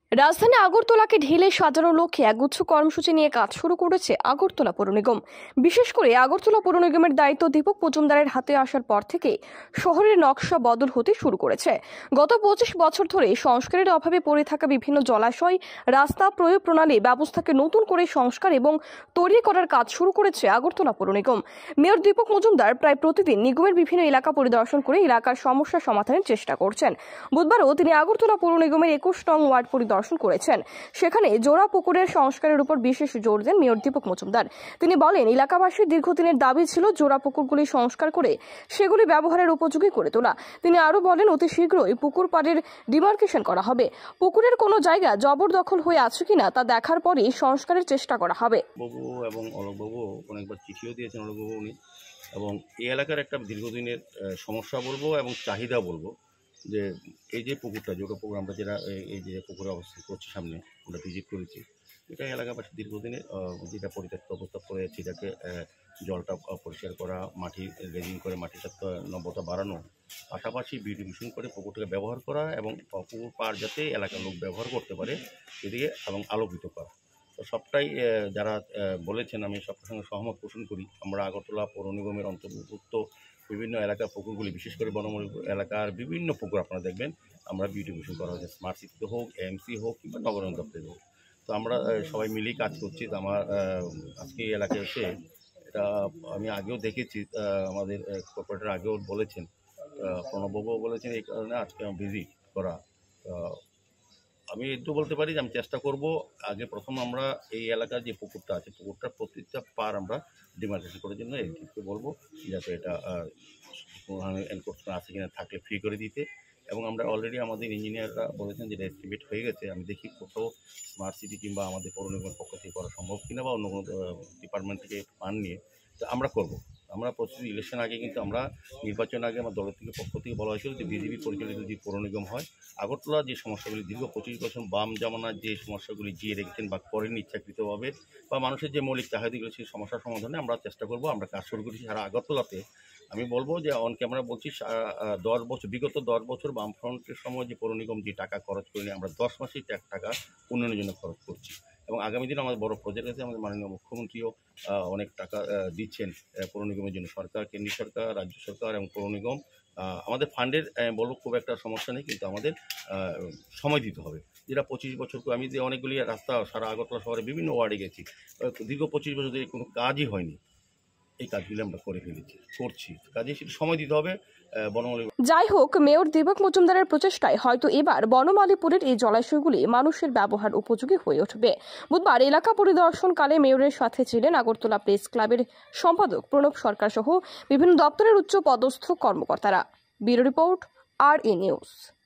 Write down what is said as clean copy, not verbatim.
রাজধানী আগরতলাকে ঢেলে সাজানোর লক্ষ্যে একগুচ্ছ কর্মসূচি নিয়ে কাজ শুরু করেছে আগরতলা পৌর নিগম। বিশেষ করে আগরতলা পৌর নিগমের দায়িত্ব দীপক মজুমদারের হাতে আসার পর থেকে শহরের নকশা বদল হতে শুরু করেছে। গত 25 বছর ধরে সংস্কারের অভাবে পড়ে থাকা বিভিন্ন জলাশয়, রাস্তা, প্রয়োগ প্রণালী ব্যবস্থাকে নতুন করে সংস্কার এবং তৈরি করার কাজ শুরু করেছে আগরতলা পৌর নিগম। মেয়র দীপক মজুমদার প্রায় প্রতিদিন নিগমের বিভিন্ন এলাকা পরিদর্শন করে এলাকার সমস্যা সমাধানের চেষ্টা করছেন। বুধবারও তিনি আগরতলা পৌর নিগমের 21 নং ওয়ার্ড পরিদর্শন করেছেন। সেখানে জোড়া পুকুরের সংস্কারের উপর বিশেষ জোর দেন মেয়র দীপক মজুমদার। তিনি বলেন, এলাকাবাসীর দীর্ঘদিনের দাবি ছিল জোড়া পুকুরগুলি সংস্কার করে সেগুলি ব্যবহারের উপযোগী করে তোলা। তিনি আরো বলেন, অতি শীঘ্রই পুকুর পাড়ের ডিমার্কেশন করা হবে। পুকুরের কোনো জায়গা জবরদখল হয়ে আছে কিনা তা দেখার পরই সংস্কারের চেষ্টা করা হবে। বাবু এবং অলোকবাবু অনেকবার চিঠিও দিয়েছেন অলোকবাবু উনি, এবং এই এলাকার একটা দীর্ঘদিনের সমস্যা বলবো এবং চাহিদা বলবো যে এই যে পুকুরটা, যেটা পুকুর আমরা এই যে পুকুরে অবস্থান করছি সামনে, আমরা ভিজিট করেছি, এটা এলাকাবাসী দীর্ঘদিনের যেটা পরিত্যক্ত অবস্থা পড়ে আছে, এটাকে জলটা পরিষ্কার করা, মাটি রেজিং করে মাটিটা নব্যতা বাড়ানো, পাশাপাশি বিউটিফিকেশন করে পুকুরটাকে ব্যবহার করা এবং পুকুর পাড় যাতে এলাকার লোক ব্যবহার করতে পারে এদিকে এবং আলোকিত করা। তো সবটাই যারা বলেছেন আমি সবার সঙ্গে সহমত পোষণ করি। আমরা আগরতলা পৌর নিগমের অন্তর্ভুক্ত বিভিন্ন এলাকার পুকুরগুলি, বিশেষ করে বনমূল এলাকার বিভিন্ন পুকুর আপনারা দেখবেন আমরা বিউটিফিকেশন করা হয়েছে, স্মার্ট সিটিতে হোক, এমসি হোক কিংবা নগরায়ণ দপ্তরে হোক। তো আমরা সবাই মিলেই কাজ করছি। তো আমার আজকে এই এলাকায় এসে এটা আমি আগেও দেখেছি, আমাদের কর্পোরেটর আগেও বলেছেন, প্রণববাবুও বলেছেন, এই কারণে আজকে ভিজিট করা। আমি একটু বলতে পারি যে আমি চেষ্টা করব, আগে প্রথম আমরা এই এলাকার যে পুকুরটা আছে, পুকুরটার প্রত্যেকটা পার আমরা ডিমার্কেশন করার জন্য এলজিকে বলবো যাতে এটা এনক্রোচমেন্ট আছে কিনা থাকলে ফ্রি করে দিতে। এবং আমরা অলরেডি আমাদের ইঞ্জিনিয়াররা বলেছেন যে এস্টিমেট হয়ে গেছে। আমি দেখি কোথাও স্মার্ট সিটি কিংবা আমাদের পৌর নিগমের পক্ষ থেকে করা সম্ভব কিনা বা অন্য কোনো ডিপার্টমেন্ট থেকে ফান্ড নিয়ে তো আমরা করব। আমরা প্রতিটি ইলেকশন আগে কিন্তু আমরা নির্বাচন আগে আমার দলের থেকে পক্ষ থেকে বলা হয়েছিল যে বিজেপি পরিচালিত যদি পৌর নিগম হয়, আগরতলা যে সমস্যাগুলি দীর্ঘ 25 বছর বাম জামানার যে সমস্যাগুলি জিয়ে রেখেছেন বা করেন ইচ্ছাকৃতভাবে বা মানুষের যে মৌলিক চাহিদাগুলো সেই সমস্যার সমাধানে আমরা চেষ্টা করব। আমরা কাজ শুরু করেছি সারা আগরতলাতে। আমি বলবো যে অন ক্যামেরা বলছি, 10 বছর বিগত 10 বছর বামফ্রন্টের সময় যে পৌর নিগম যে টাকা খরচ করেনি, আমরা 10 মাসেই টাকা উন্নয়নের জন্য খরচ করছি। এবং আগামী দিনে আমাদের বড় প্রজেক্ট আছে, আমাদের মাননীয় মুখ্যমন্ত্রীও অনেক টাকা দিচ্ছেন পৌর নিগমের জন্য। সরকার, কেন্দ্রীয় সরকার, রাজ্য সরকার এবং পৌর নিগম আমাদের ফান্ডের বলবো খুব একটা সমস্যা নেই, কিন্তু আমাদের সময় দিতে হবে। যেটা 25 বছর আমি যে অনেকগুলি রাস্তা সারা আগরতলা শহরে বিভিন্ন ওয়ার্ডে গেছি, দীর্ঘ 25 বছর ধরে কোনো কাজই হয়নি। এই কাজগুলি আমরা করে ফেলেছি, করছি, কাজে সেটা সময় দিতে হবে। যাই হোক, মেয়র দীপক মজুমদারের প্রচেষ্টায় হয়তো এবার বনমালীপুরের এই জলাশয়গুলি মানুষের ব্যবহার উপযোগী হয়ে উঠবে। বুধবার এলাকা পরিদর্শনকালে মেয়রের সাথে ছিলেন আগরতলা প্রেস ক্লাবের সম্পাদক প্রণব সরকার সহ বিভিন্ন দপ্তরের উচ্চ পদস্থ কর্মকর্তারা। Bureau report, RE news.